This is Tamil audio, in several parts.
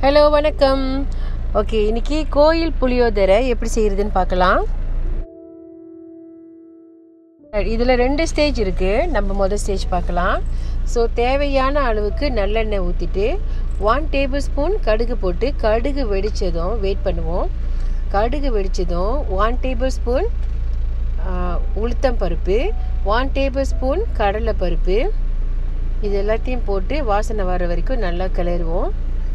ஹலோ வணக்கம். ஓகே, இன்றைக்கி கோயில் புளியோதரை எப்படி செய்கிறதுன்னு பார்க்கலாம். இதில் 2 ஸ்டேஜ் இருக்குது. நம்ம முதல் ஸ்டேஜ் பார்க்கலாம். ஸோ தேவையான அளவுக்கு நல்லெண்ணெய் ஊற்றிட்டு 1 டேபிள் ஸ்பூன் கடுகு போட்டு கடுகு வெடித்ததும் வெயிட் பண்ணுவோம். கடுகு வெடித்ததும் 1 டேபிள் ஸ்பூன் உளுத்தம் பருப்பு, 1 டேபிள் ஸ்பூன் கடலை பருப்பு, இது எல்லாத்தையும் போட்டு வாசனை வர வரைக்கும் நல்லா கிளறுவோம்.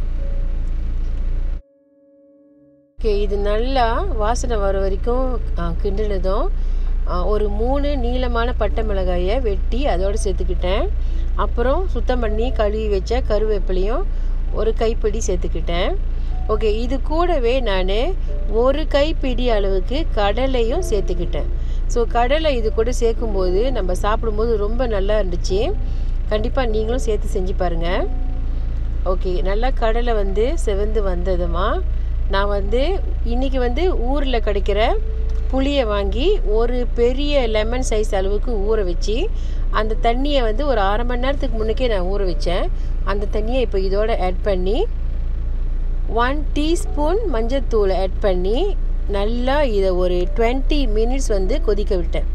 ஓகே, இது நல்லா வாசனை வர வரைக்கும் கிண்டினதும் ஒரு 3 நீளமான பட்டை மிளகாயை வெட்டி அதோடு சேர்த்துக்கிட்டேன். அப்புறம் சுத்தம் பண்ணி கழுவி வச்ச கருவேப்பிலையும் ஒரு கைப்பிடி சேர்த்துக்கிட்டேன். ஓகே, இது கூடவே நான் 1 கைப்பிடி அளவுக்கு கடலையும் சேர்த்துக்கிட்டேன். ஸோ கடலை இது கூட சேர்க்கும்போது நம்ம சாப்பிடும்போது ரொம்ப நல்லா இருந்துச்சு. கண்டிப்பாக நீங்களும் சேர்த்து செஞ்சு பாருங்கள். ஓகே, நல்லா கடலை செவந்து வந்ததுமா நான் இன்றைக்கி ஊரில் கிடைக்கிற புளியை வாங்கி ஒரு பெரிய லெமன் சைஸ் அளவுக்கு ஊற வச்சு அந்த தண்ணியை ஒரு 1/2 மணி நேரத்துக்கு முன்னுக்கே நான் ஊற வச்சேன். அந்த தண்ணியை இப்போ இதோட ஆட் பண்ணி 1 டீஸ்பூன் மஞ்சத்தூளை ஆட் பண்ணி நல்லா இதை ஒரு 20 மினிட்ஸ் கொதிக்க விட்டேன்.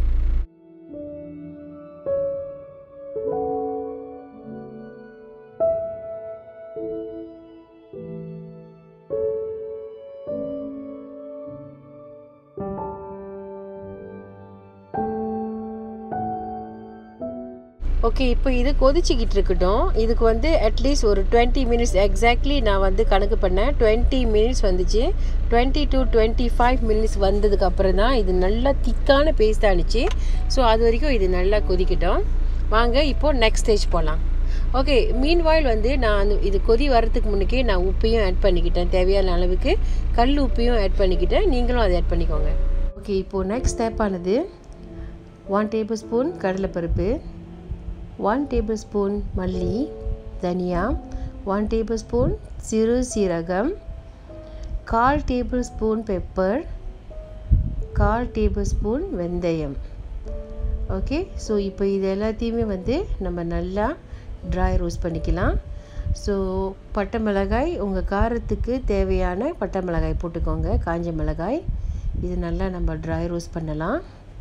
ஓகே, இப்போ இது கொதிச்சிக்கிட்டு இருக்கட்டும். இதுக்கு அட்லீஸ்ட் ஒரு 20 மினிட்ஸ் எக்ஸாக்ட்லி நான் கணக்கு பண்ணேன். 20 மினிட்ஸ் வந்துச்சு. 20 to 25 மினிட்ஸ் வந்ததுக்கப்புறம் தான் இது நல்லா திக்கான பேஸ்ட் ஆனிச்சு. ஸோ அது வரைக்கும் இது நல்லா கொதிக்கட்டும். வாங்க இப்போது நெக்ஸ்ட் ஸ்டேஜ் போகலாம். ஓகே, மீன்வாயில் நான் இது கொதி வரத்துக்கு முன்னுக்கே நான் உப்பையும் ஆட் பண்ணிக்கிட்டேன். தேவையான அளவுக்கு கல் உப்பையும் ஆட் பண்ணிக்கிட்டேன். நீங்களும் அதை ஆட் பண்ணிக்கோங்க. ஓகே, இப்போது நெக்ஸ்ட் ஸ்டெப்பானது 1 டேபிள் ஸ்பூன் கடலைப்பருப்பு, 1 டேபிள் ஸ்பூன் மல்லி, தனியா, 1 டேபிள் ஸ்பூன் சிறு சீரகம், 1/4 tablespoon pepper, 1/4 tablespoon வெந்தயம். ஓகே, ஸோ இப்போ இது எல்லாத்தையுமே நம்ம நல்லா ட்ரை ரோஸ்ட் பண்ணிக்கலாம். ஸோ பட்டை மிளகாய் உங்கள் காரத்துக்கு தேவையான பட்டை மிளகாய் போட்டுக்கோங்க, காஞ்ச மிளகாய். இது நல்லா நம்ம ட்ரை ரோஸ்ட் பண்ணலாம்.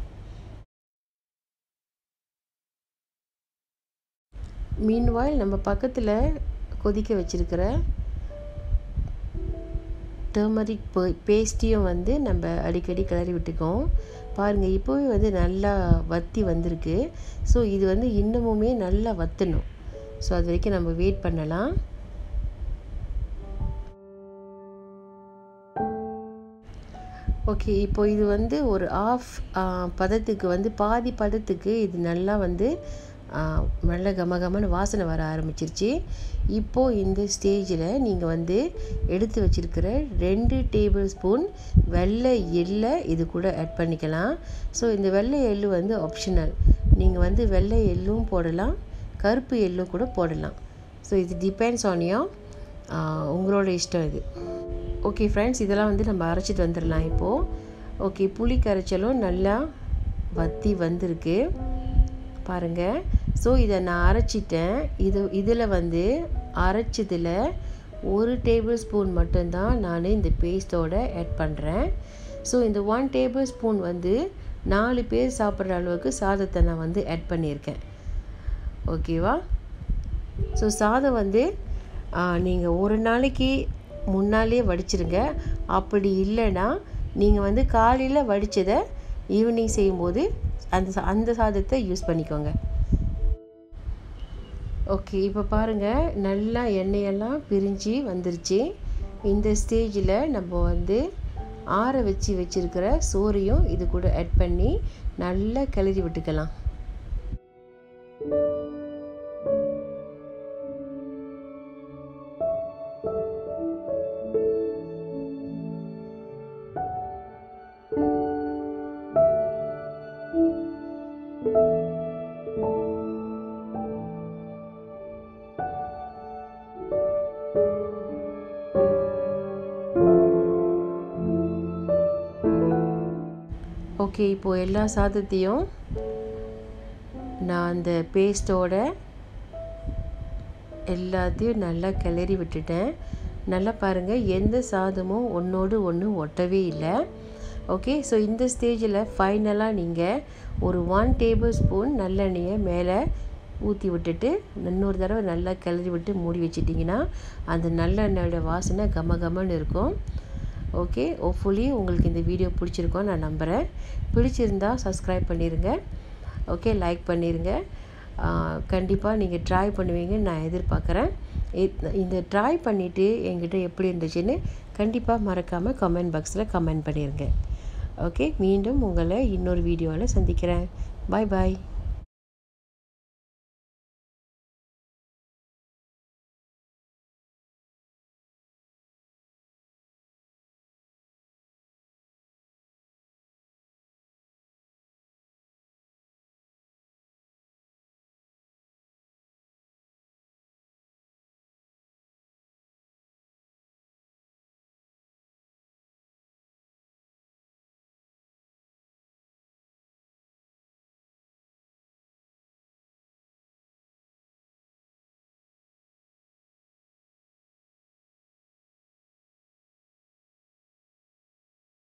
மீன்வாயில் நம்ம பக்கத்தில் கொதிக்க வச்சுருக்கிற டர்மரிக் பேஸ்ட்டையும் நம்ம அடிக்கடி கிளறி விட்டுக்கோம். பாருங்கள், இப்போவே நல்லா வற்றி வந்திருக்கு. ஸோ இது இன்னமுமே நல்லா வற்றணும். ஸோ அது வரைக்கும் நம்ம வெயிட் பண்ணலாம். ஓகே, இப்போ இது ஒரு ஆஃப் பதத்துக்கு பாதி பதத்துக்கு இது நல்லா நல்ல கமகமன்னு வாசனை வர ஆரம்பிச்சிருச்சு. இப்போது இந்த ஸ்டேஜில் நீங்கள் எடுத்து வச்சுருக்கிற 2 டேபிள் ஸ்பூன் வெள்ளை எள்ளை இது கூட ஆட் பண்ணிக்கலாம். ஸோ இந்த வெள்ளை எள்ளு ஆப்ஷனல். நீங்கள் வெள்ளை எள்ளும் போடலாம், கருப்பு எள்ளும் கூட போடலாம். ஸோ இது டிபெண்ட்ஸ் ஆன் உங்களோட இஷ்டம் இது. ஓகே ஃப்ரெண்ட்ஸ், இதெல்லாம் நம்ம அரைச்சிட்டு வந்துடலாம் இப்போது. ஓகே, புளி கரைச்சலும் நல்லா வற்றி வந்திருக்கு பாருங்கள். ஸோ இதை நான் அரைச்சிட்டேன். இதில் அரைச்சதில் 1 டேபிள் ஸ்பூன் மட்டும்தான் நான் இந்த பேஸ்ட்டோடு ஆட் பண்ணுறேன். ஸோ இந்த 1 டேபிள் ஸ்பூன் 4 பேர் சாப்பிட்ற அளவுக்கு சாதத்தை நான் ஆட் பண்ணியிருக்கேன். ஓகேவா? ஸோ சாதம் நீங்கள் ஒரு நாளைக்கு முன்னாலே வடிச்சிருங்க. அப்படி இல்லைன்னா நீங்கள் காலையில் வடித்ததை ஈவினிங் செய்யும்போது அந்த சாதத்தை யூஸ் பண்ணிக்கோங்க. ஓகே, இப்போ பாருங்கள், நல்லா எண்ணெயெல்லாம் பிரிஞ்சு வந்துருச்சு. இந்த ஸ்டேஜில் நம்ம ஆற வச்சுருக்கிற சோறையும் இது கூட ஆட் பண்ணி நல்லா கிளறி விட்டுக்கலாம். ஓகே, இப்போது எல்லா சாதத்தையும் நான் அந்த பேஸ்ட்டோட எல்லாத்தையும் நல்லா கிளறி விட்டுட்டேன். நல்லா பாருங்கள், எந்த சாதமும் ஒன்றோடு ஒன்று ஒட்டவே இல்லை. ஓகே, ஸோ இந்த ஸ்டேஜில் ஃபைனலாக நீங்கள் ஒரு 1 டேபிள் ஸ்பூன் நல்லெண்ணெயை மேலே ஊற்றி விட்டுட்டு இன்னொரு தடவை நல்லா கிளறி விட்டு மூடி வச்சிட்டிங்கன்னா அந்த நல்லெண்ணெயோட வாசனை கமகமன்னு இருக்கும். ஓகே, ஹோப்ஃபுல்லி உங்களுக்கு இந்த வீடியோ பிடிச்சிருக்கோன்னு நான் நம்புகிறேன். பிடிச்சிருந்தா சப்ஸ்கிரைப் பண்ணிடுங்க. ஓகே, லைக் பண்ணிடுங்க. கண்டிப்பாக நீங்கள் ட்ரை பண்ணுவீங்கன்னு நான் எதிர்பார்க்குறேன். இந்த ட்ரை பண்ணிவிட்டு என்கிட்ட எப்படி இருந்துச்சுன்னு கண்டிப்பாக மறக்காமல் கமெண்ட் பாக்ஸில் கமெண்ட் பண்ணிடுங்க. ஓகே, மீண்டும் உங்களை இன்னொரு வீடியோவில் சந்திக்கிறேன். பாய் பாய்.